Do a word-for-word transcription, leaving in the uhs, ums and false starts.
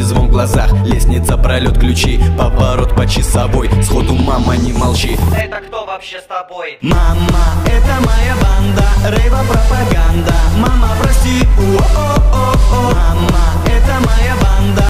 ночи звон в глазах, лестница, пролет, ключи, поворот по часовой. Сходу мама, не молчи. Это кто вообще с тобой? Мама, это моя банда, рейва пропаганда. Мама, прости